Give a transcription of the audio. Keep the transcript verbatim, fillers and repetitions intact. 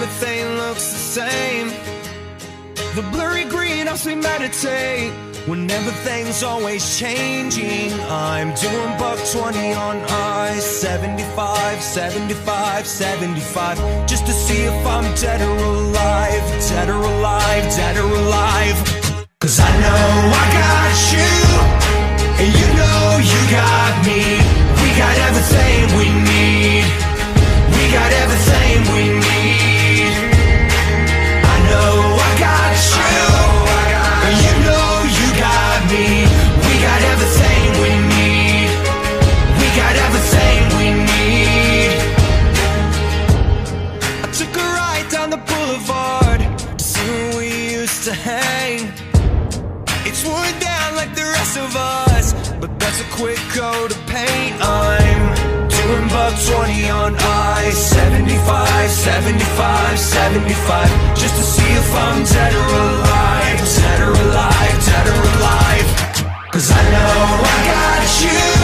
everything looks the same. The blurry green helps me meditate when everything's always changing. I'm doing buck twenty on ice, seventy-five, seventy-five, seventy-five, just to see if I'm dead or alive, dead or alive, dead or alive. Cause I know I got you, and you know you got me. We got everything we need. We got everything we need. I know I got you, and you know you got me. We got everything we need. We got everything we need. I took a ride down the boulevard to see where we used to hang. It's worn down like the rest of us, but that's a quick coat of paint. I'm doing buck twenty on ice, seventy-five, seventy-five, seventy-five, just to see if I'm dead or alive, dead or alive, dead or alive. Cause I know I got you,